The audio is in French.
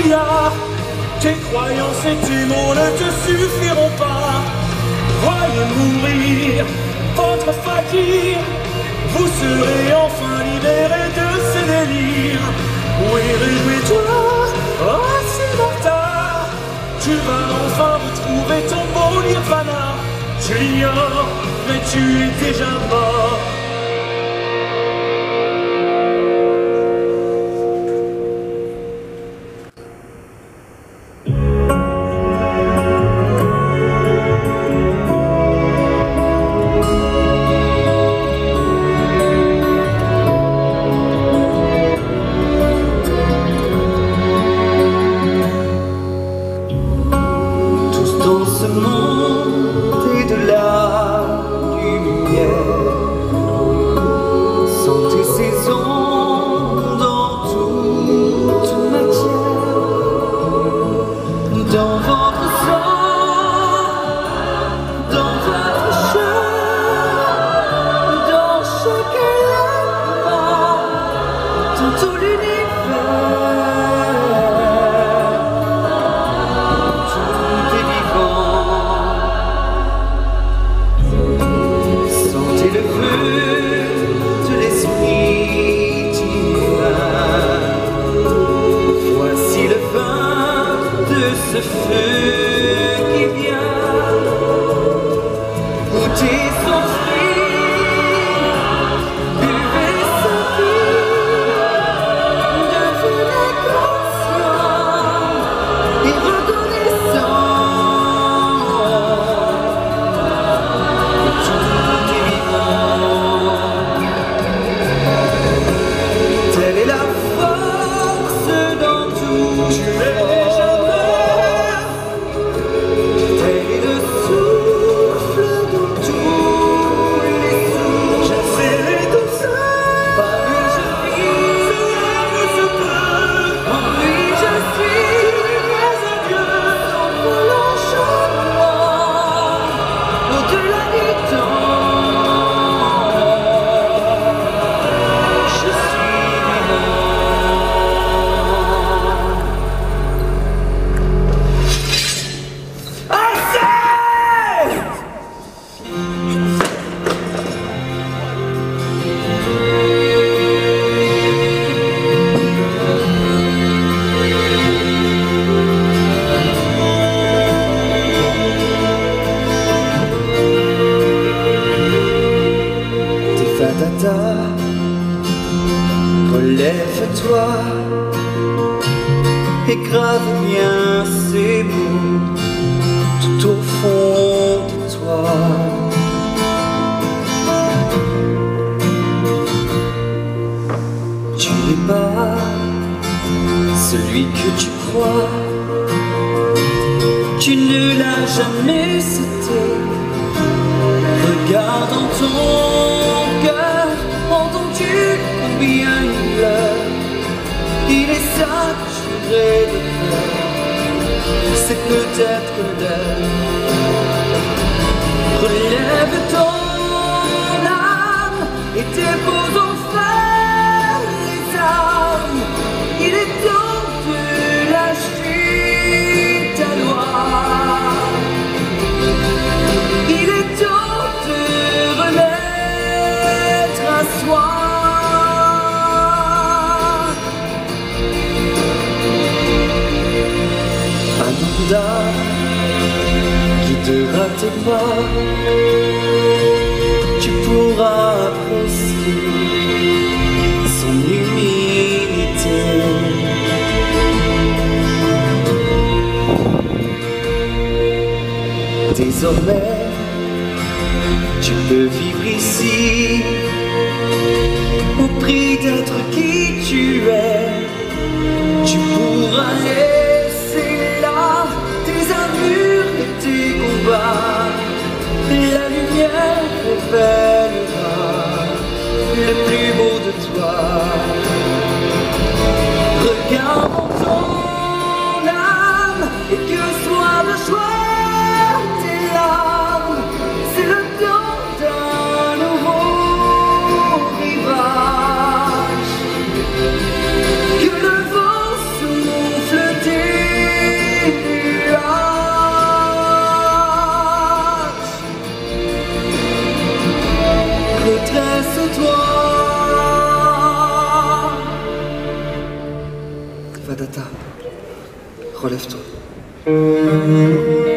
brouillard. Tes croyances et tes mots ne te suffiront pas. Croyez mourir votre fakir. Vous serez enfin libérés de ces délires. Oui, réjouis-toi, oh Siddhartha. Tu vas enfin retrouver ton beau nirvana. Tu l'ignores, mais tu es déjà mort. Relève-toi et grave bien ces mots tout au fond de toi. Tu n'es pas celui que tu crois, tu ne l'as jamais été. Regarde dans ton cœur, entends-tu combien il pleure? Il est saturé de peur, c'est peut-être l'heure. Relève ton âme et dépose enfin les armes. Il est temps de lâcher ta loi. Il est temps de renaître à soi. Ananda guidera tes pas, tu pourras apprécier son humilité. Désormais, tu peux vivre ici au prix d'être qui tu es. Tu pourras laisser là tes armures et tes combats. La lumière révélera le plus beau de toi. Regarde en ton âme et que soit le choix tes larmes. C'est le temps d'un nouveau rivage. Que le vent souffle tes Data, relève-toi.